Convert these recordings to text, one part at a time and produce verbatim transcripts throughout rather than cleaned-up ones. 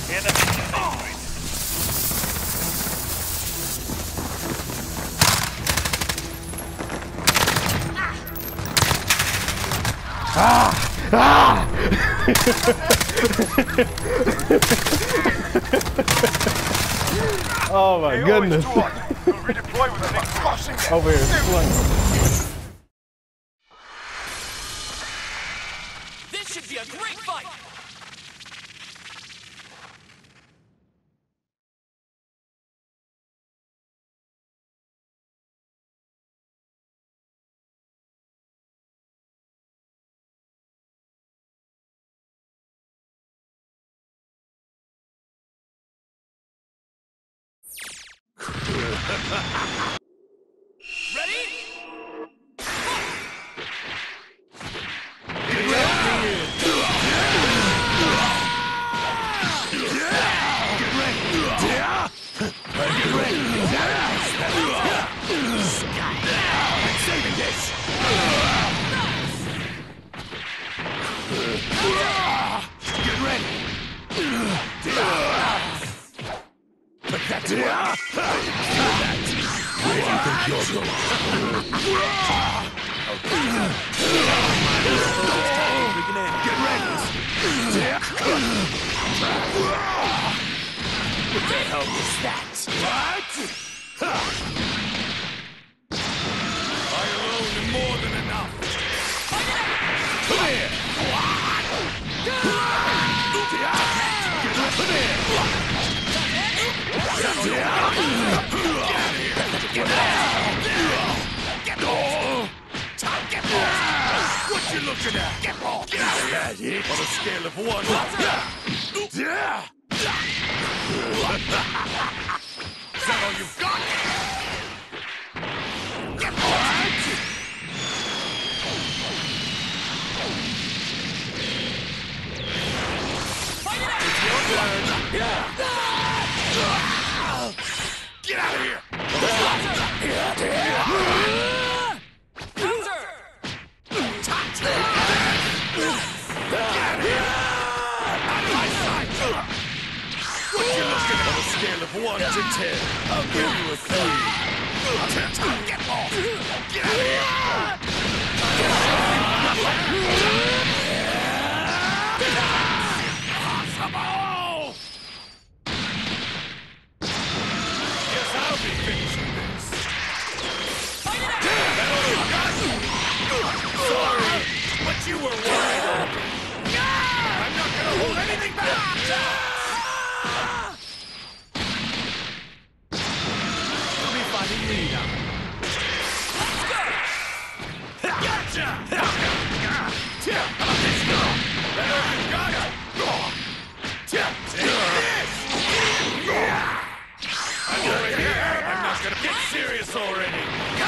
Ah! Ah! Oh my hey, goodness. We'll redeploy with the next crossing. Over here. This should be a great fight. Ready? Get ready! Saving this! Get ready! Put that to work! Where do you think you're going? Get ready! What the hell is that? What? I alone am more than enough. Come here! Come here! Get off! Get off! What you looking at? Get off! Get out of here! On a scale of one. Is that all you've got? Get off! Get out of here! Counter! Get out of here! Out of my sight! What you looking at? On a scale of one to ten, I'll give you a three. Get off! Get out of here! Impossible! Guess I'll be finishing this. Sorry, but you were wide open. I'm not gonna hold anything back! Let me find a leader. Let's go! Gotcha! Let's go! That all you got? Take this! I'm over here! I'm not gonna get serious already!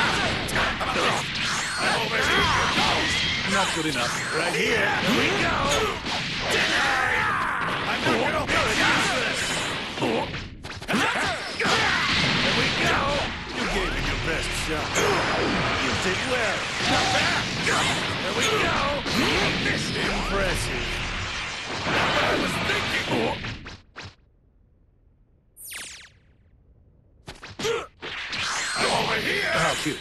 I'm over here! Not good enough. Right here! Here we go! Denied! I'm not gonna be useless! Here we go! You gave it your best shot. You did well. Not bad! Here we go! Impressive. Not what I was thinking! I'm over here! How cute.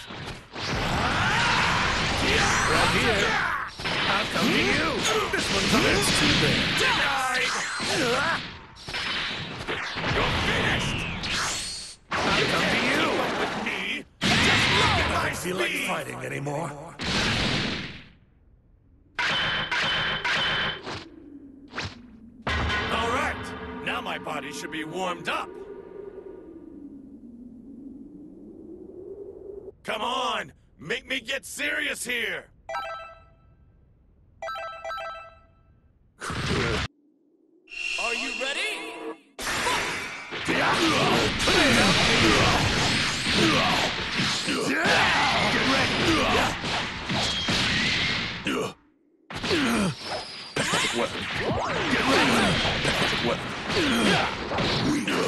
Right here. I'll come to you. This one's a bit too big. Denied! You're finished! I'll come to you. With me. Just look at my I don't feel like fighting anymore. All right. Now my body should be warmed up. Come on! Make me get serious here! Are you ready? Get ready! Pathetic weapon. Get ready! Pathetic weapon. We know.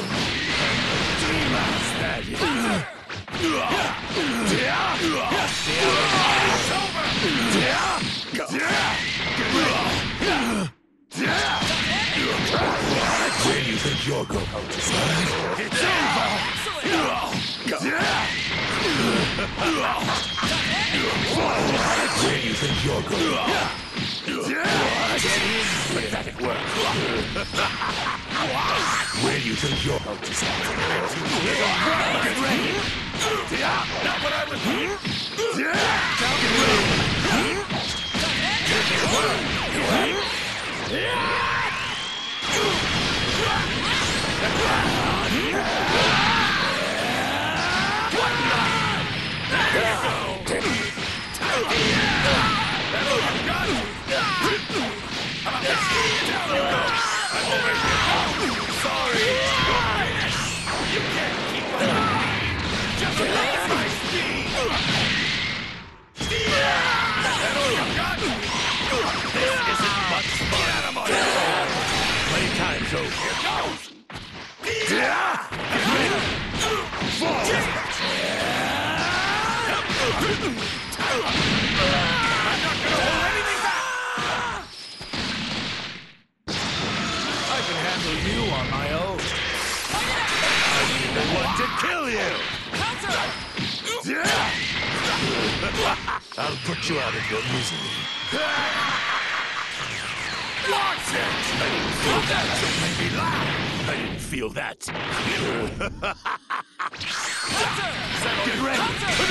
Get ready! you think you're going? It's over! Where do you think you're going? Pathetic work. Where do you think you're going? Get ready! Not what I was doing! Now get ready! Sorry! You can't keep up with me! Just look my speed! That's all you got? This isn't much fun! Get out of my way! Playtime's over. Here goes! I'm not gonna hold anything back! I can handle you on my own. I'll be the one to kill you! I'll put you out of your misery. Watch it! I didn't feel that, so it made me laugh. I didn't feel that. Get ready! Come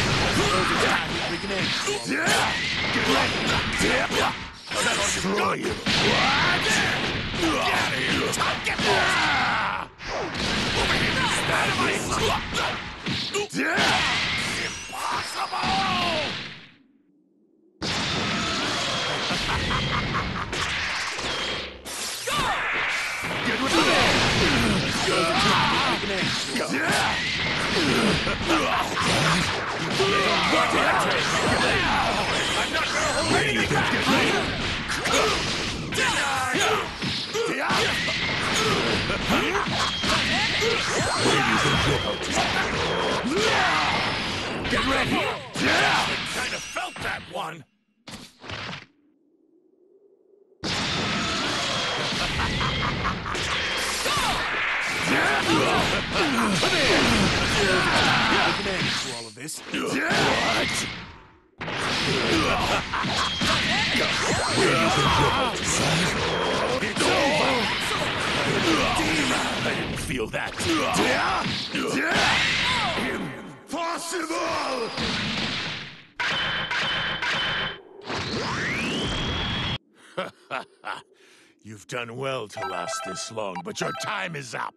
here! Get ready! I'll destroy you! What? Get out of here! Get out! Over here! Out of my sight! Impossible! Get rid of it! Go! Go! I'm not gonna hold anything back! Get ready! I kind of felt that one! All of this. What? It's over! I didn't feel that. Impossible! You've done well to last this long, but your time is up.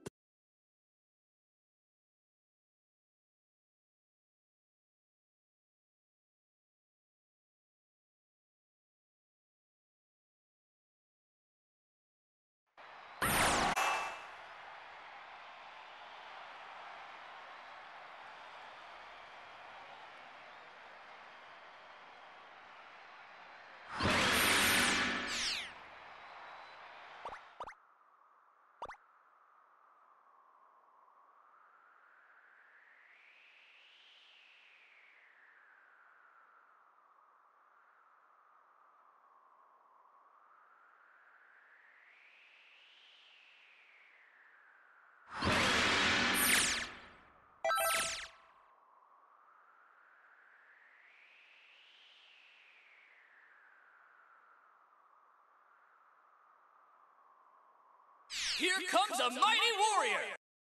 Here comes a mighty warrior!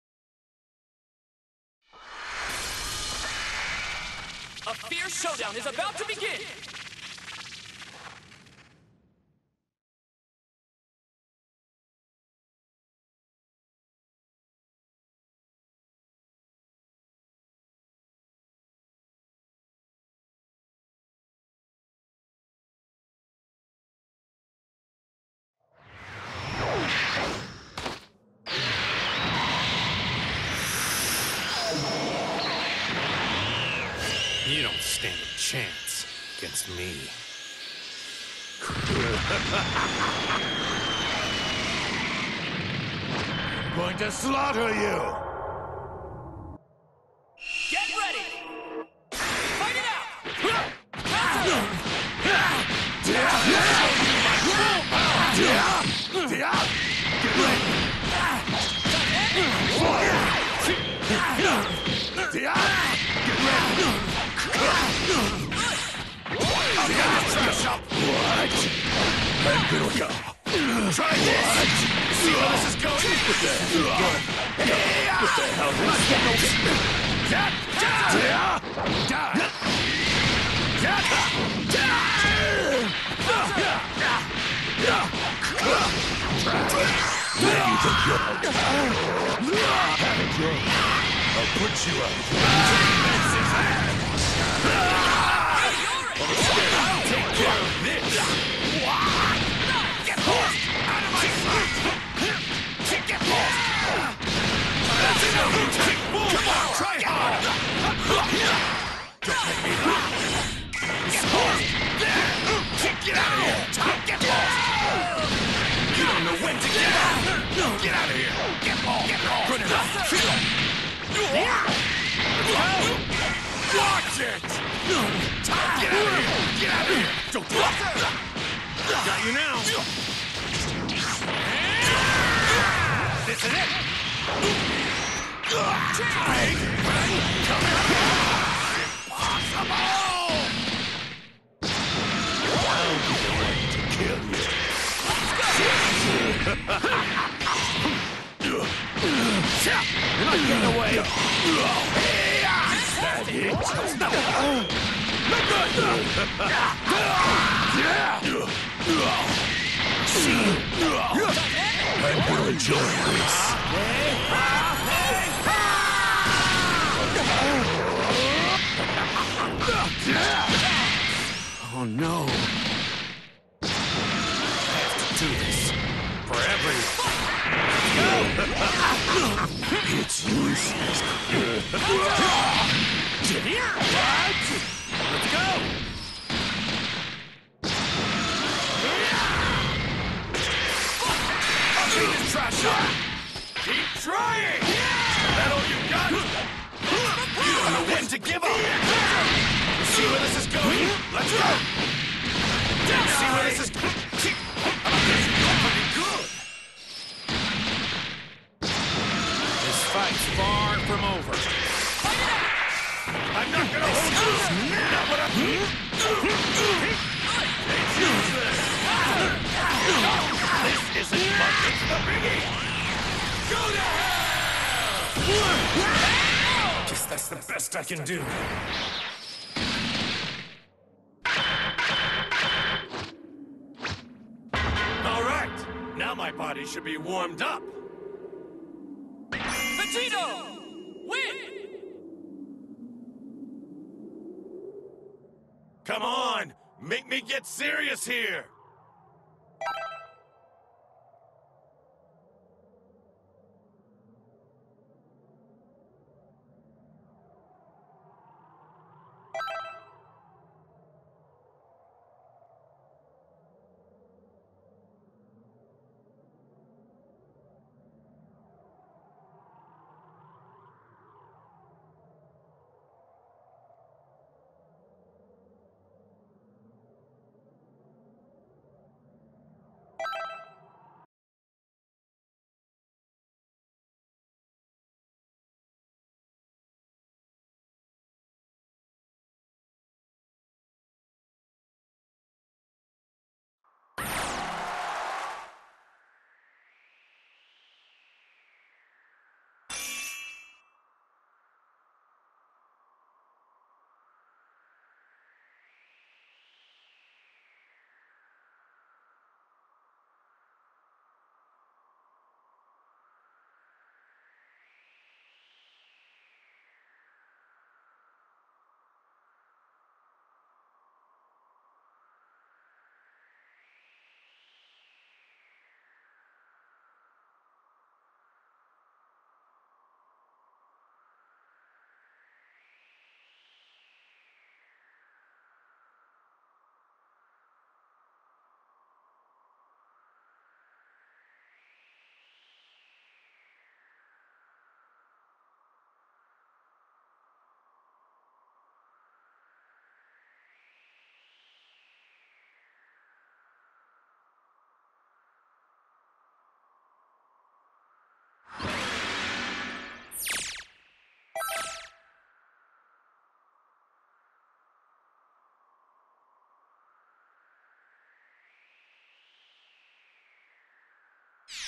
A fierce showdown is about to begin! You don't stand a chance against me. I'm going to slaughter you! Get ready! Fight it out! Get ready! Trash up! What? I'm gonna go. Try this! See where this is going? What the hell? What the hell? Let's get those... Yeah! Yeah! Yeah! Where do you think you're going? Have it your way. I'll put you out. I'll take care of this. Get lost! Out of my sight! Get lost! That's enough! Come on, try hard! Don't make me laugh! Get lost! There! Get out of here! Get lost! You don't know when to get out! Get out of here! Get lost! Get lost! Good enough! Feel it! Watch it! Get out of here! Get out of here! Don't do it! Got you now! This is it! Take! Impossible! I'll be the one to kill you. You're not getting away! That it? I'm gonna enjoy this. Oh no. I have to do this for everyone. It's useless. Get here! Let's go! I'll clean this trash up! Keep trying! Is that all you got? You don't know when to give up! You see where this is going? Let's go! See where this is going? You're pretty good! This fight's far from over. I'm not gonna hold you! Not what I'm... It's useless! This isn't much, it's the biggie! Go to hell! Guess that's the best I can do. All right, now my body should be warmed up. Vegito! Win! Come on! Make me get serious here!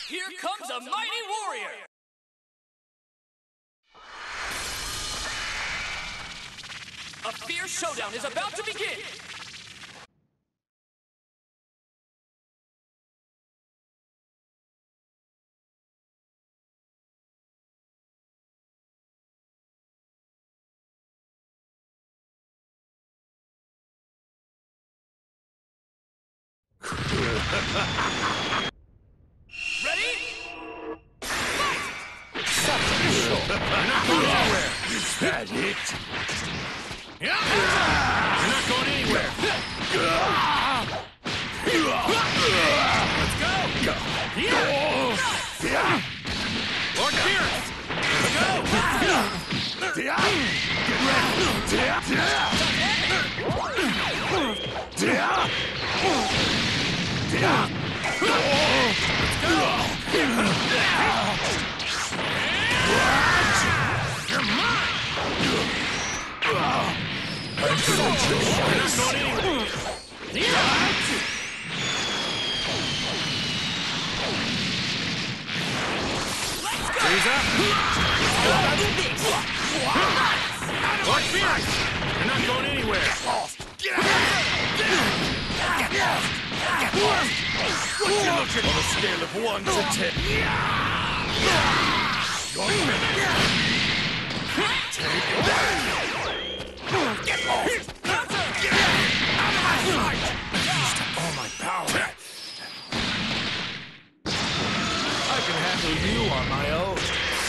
Here comes a mighty warrior! A fierce showdown is about to begin! Ready? Fight! Such a short. You're not going anywhere. Is that it? Yeah. You're not going anywhere. Let's go. Yeah. Lord Beerus. Let's go. You're mine. You're not going anywhere. Frieza. Lord Beerus. You're not going anywhere. Get out of here! Get lost! Get lost! What you looking on a scale of one to ten? You're finished! Take that! Get lost! Get out of my sight! I used up all my power. I can handle you on my own.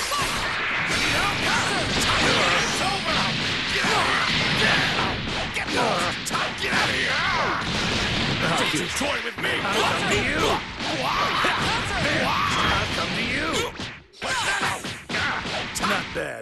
It's over! Get out! Get lost! Get out of here! Don't you toy with me! I'll come to you! I'll come to you! What's that? Not bad.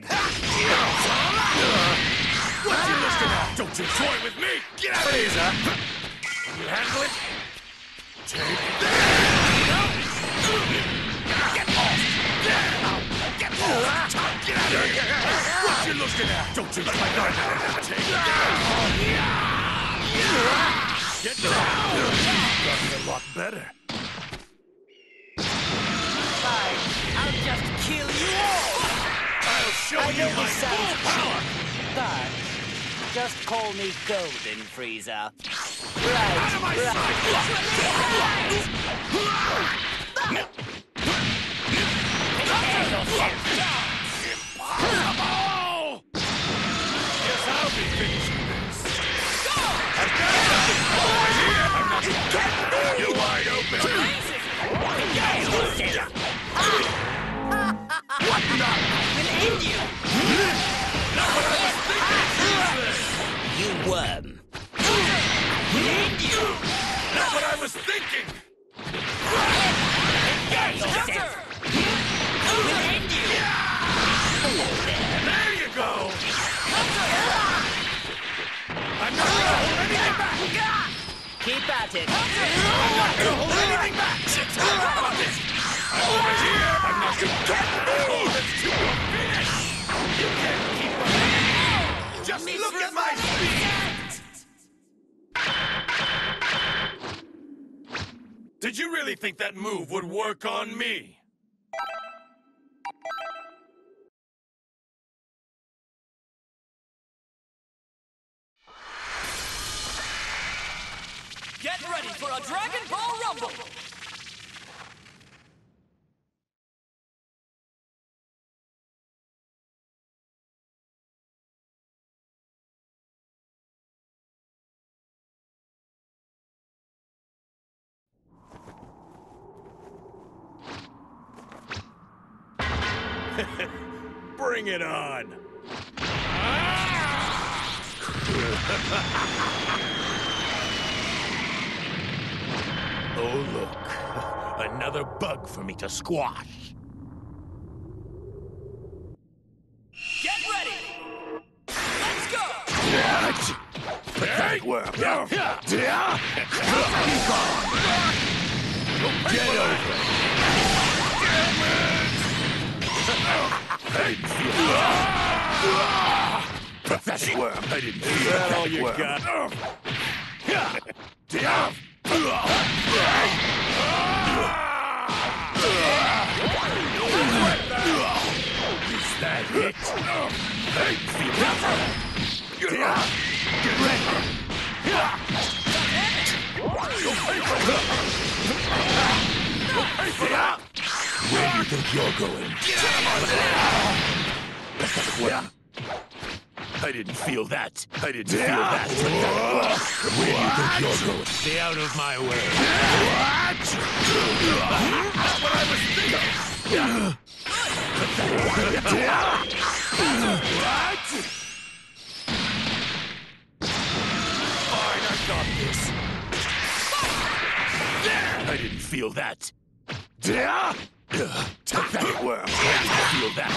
What you looking at? Don't you toy with me! Get out of here! Can you handle it? Take that! Get lost! Get lost! Get out of here! What you looking at? Don't you try that! Take that! Get down! Gotten a lot better. Fine, I'll just kill you all! I'll show I you know my this full sounds power! but just call me Golden Frieza. Out of my Right, sight! Impossible! Guess I'll be finishing this. I've got something over here! I'm not getting you wide open! What not? will end you! Not what I was thinking! You worm. Will end you! Not what I was thinking! Engage yourself! Will end you! There you go! I'm not gonna hold anything back! Keep at it! I'm not gonna hold anything back! How about this? I'm over here! I'm not gonna hold this to a finish! You can't keep up! Just look at my speed! Did you really think that move would work on me? Get ready for a Dragon Ball Rumble! Bring it on! Oh, look. Another bug for me to squash. Get ready! Let's go! What? Pathetic worm. Yeah. Yeah. Yeah. Get over it. Damn it. Pathetic worm. I didn't see Is that all you worm. got? Yeah. Yeah. That hit. Hey, feel that? Get ready. You'll pay for that. Where do you think you're going? Get out of my way. I didn't feel that. I didn't feel that. Where do you think you're going? Stay out of my way. What? That's what I was thinking. What? Fine, I got this. I didn't feel that. Take that. Where? I didn't feel that.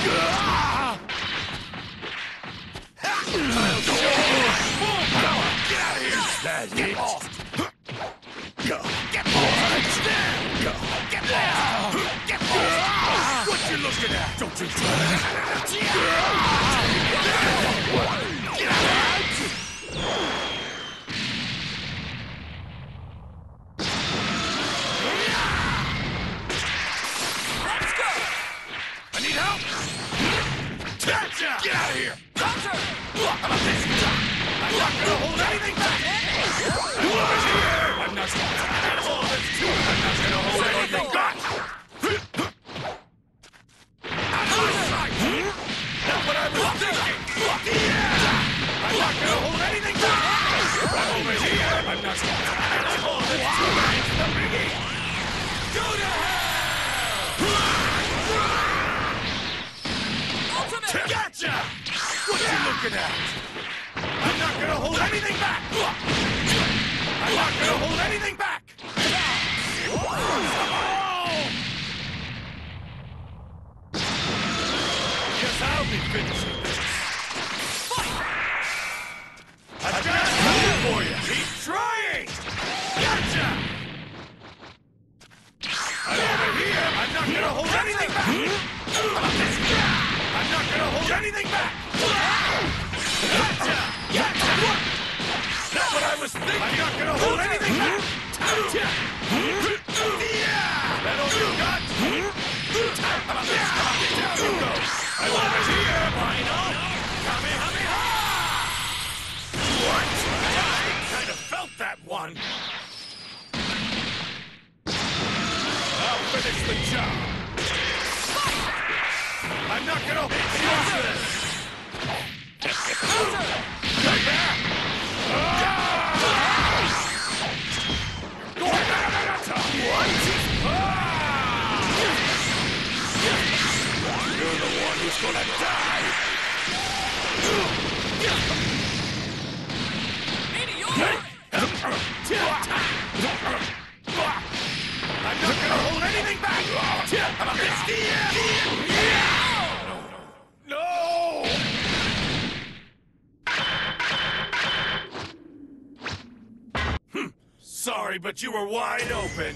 I'll show you my full power! Get out of here! That's Get it! Lost! Go! Get lost! Go! Get lost! Get lost! What you looking at? Don't you try that! Get out! Let's go! I need help! Gotcha! Get out of here! Counter! I'm not gonna hold anything back! I'm over here! I'm not gonna hold this too! I'm not gonna hold anything back! I'm outside! That's what I was thinking! Yeah! I'm not gonna hold anything back! I'm over here! I'm not gonna hold this too! It's the biggie! Go to hell! Ultimate! Gotcha! What you looking at? I'm not gonna hold anything back! I'm not gonna hold anything back! Oh! Guess I'll be finishing this. Fight! I've got something for you! Keep trying! Gotcha! I'm over here! I'm not gonna hold anything back! I'm not gonna hold anything back! Gotcha! Gotcha! That's what I was thinking! I'm not gonna hold anything back! Gotcha! Yeah! That all you got? How about this? Down you go! I'm over here, Rhino! Kamehameha! What? I kind of felt that one! I'll finish the job! I'm not gonna hold this! Right back! What? You're the one who's gonna die! I'm not gonna hold anything back! I'm a No! No! Hm. Sorry, but you were wide open.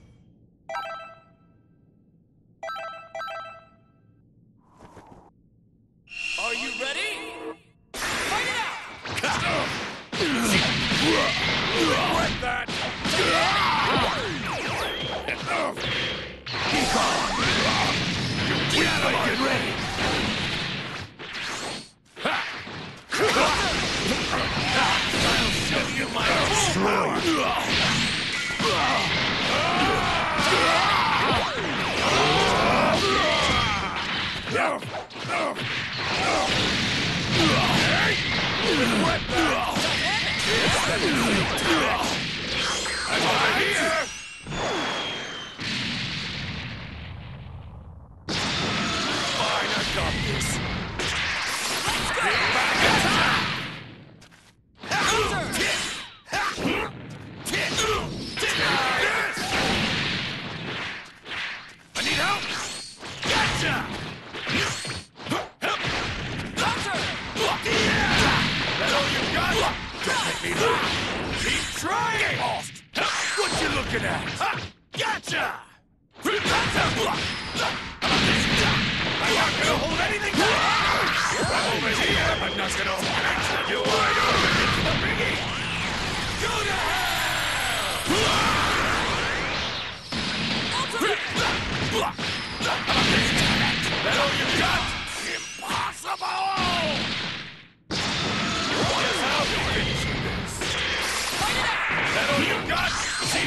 Are you ready? Fight it out! Regret that! Be calm! Get out of Get ready! I'll show you my power! I'm over here! Fine, I got this. Let's go! I need help! Gotcha! That all you got? Don't make me laugh! Keep trying! Lost! What you looking at? Ha! Gotcha! I'm not gonna hold anything back! I'm over here! I'm not gonna hold it! You wide open into the biggie! Go to hell! That all you got?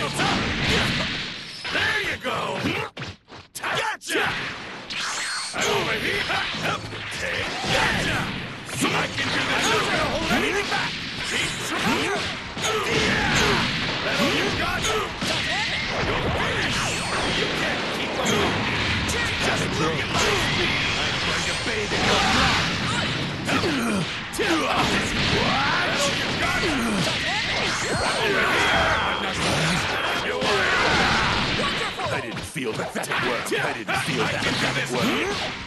shields up! There you go! Gotcha! And over here! Take gotcha! So I can do this! I'm not gonna hold anything back! Keep trying! Yeah! That's all you got! You're finished! You can't keep up! Just look at my speed! I'm going to bathe in your blood! That's all you got! Over here! I didn't feel pathetic worm. I didn't feel that pathetic worm.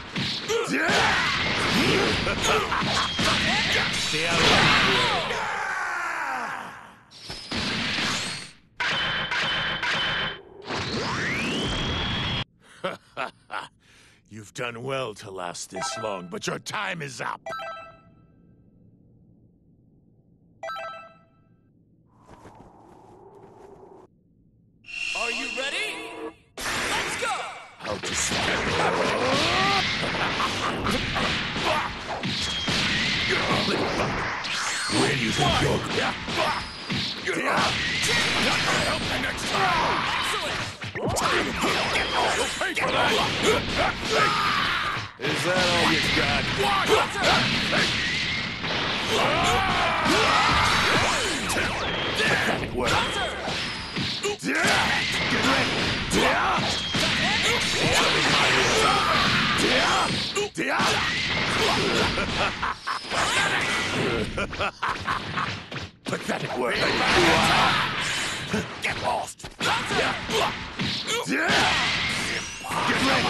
Stay out of my way. You've done well to last this long, but your time is up. Are you ready? Let's go! How to Where do you think you're going? Help me next time! Excellent! You'll pay for that! Is that all you got? Pathetic worm. Get ready! Pathetic worm. Get lost! Get ready!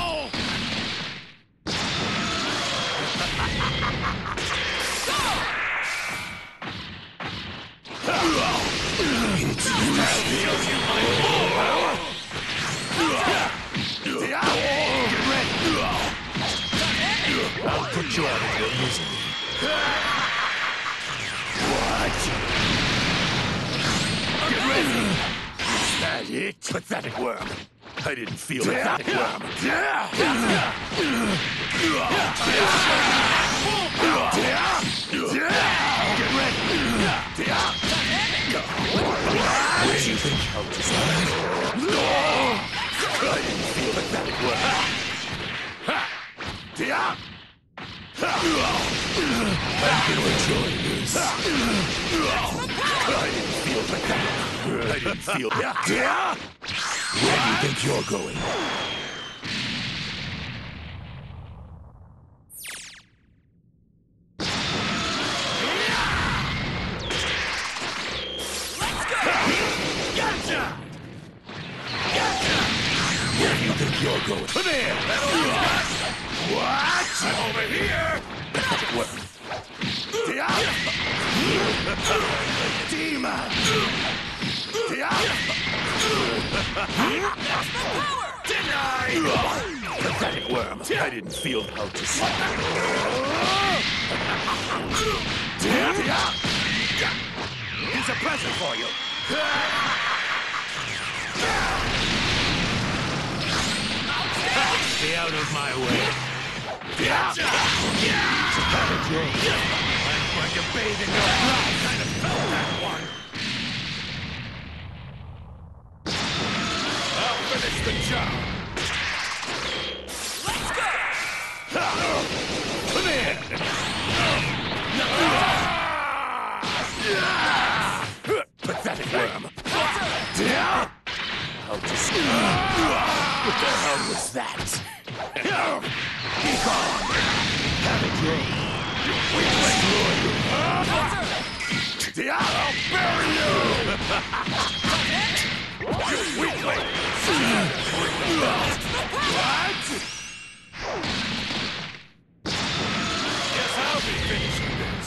I'll put you out of your misery. What? Get ready! Is that it? Pathetic worm. I didn't feel pathetic worm. Get ready! Where do you think how to start? I didn't feel pathetic worm. I'm gonna enjoy this. I didn't feel pathetic. I didn't feel... Where do you think you're going? Gotcha! Where do you think you're going? Come here! What? I'm over here! Pathetic worm. Demon! Denied! Pathetic worm. I didn't feel how to say. Here's a present for you. Stay out of my way. Gotcha! Pathetic worm. I'm going to bathe in your blood. I kind of felt that one. I'll finish the job. Let's go! Come here! Pathetic worm. How to say? What the hell was that? Be gone! Have it your I'll bury you! You weakling! What? Guess I'll be finishing this.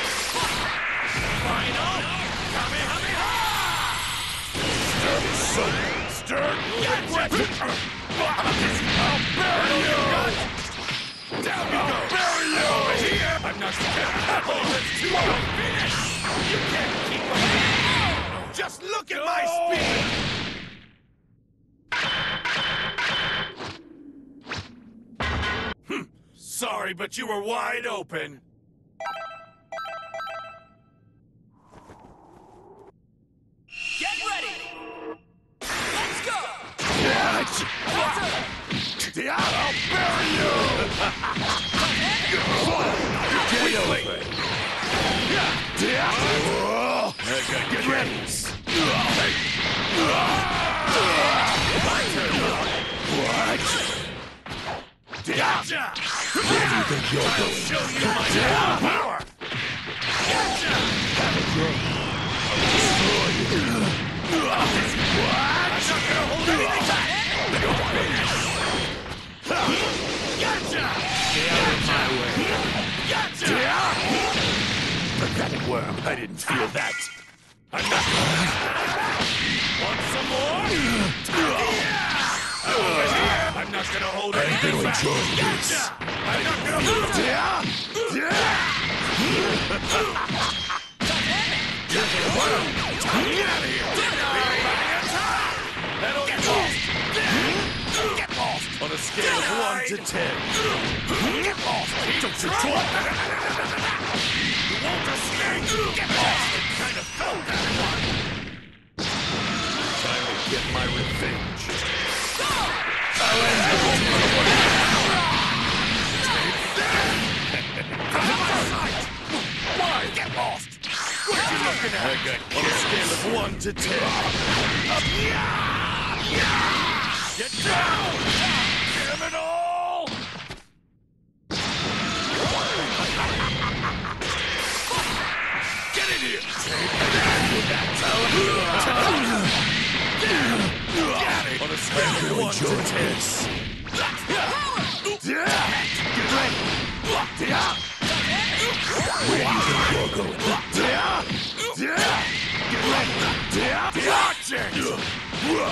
Final Kamehameha! Stir is so stir. Gotcha! I'll bury you! Down you go! Bury you! Over here! I'm not gonna happen! It's too finished! You can't keep up! Just look at my speed! Hm. Sorry, but you were wide open. Get ready! I'll bury you! Get over it! Get ready! My turn! What? Gotcha! Where do you think you're going? I'll show you my power! Gotcha! Have a drink. I'll destroy you. What? I'm not gonna hold anything back! Gotcha! Stay out of my way. Gotcha! Pathetic worm, I didn't feel that. I'm not gonna... Want some more? Over here! I'm not gonna hold anything back. Gotcha! I'm not gonna hold it. Get out of here! Get lost! Get lost! On a scale of one to ten. Get lost! Don't you try! You won't escape! Get lost! It kind of felt that one! Time to get my revenge. I'll end it! Why? Get lost! What are you looking at? On a scale of one to ten. Get down! Criminal! Get in here! On a scale of one to ten. Get ready! Where do you think you're going? Get ready! Watching! What?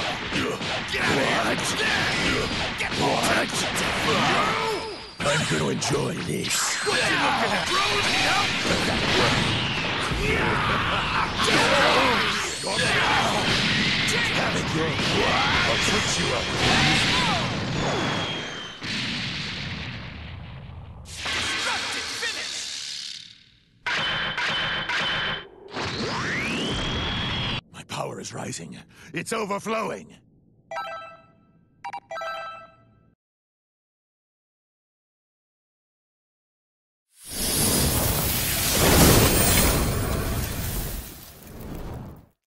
What? I'm gonna enjoy this. What are you looking at? Bros, need help? Have it your way. I'll put you up. My power is rising. It's overflowing.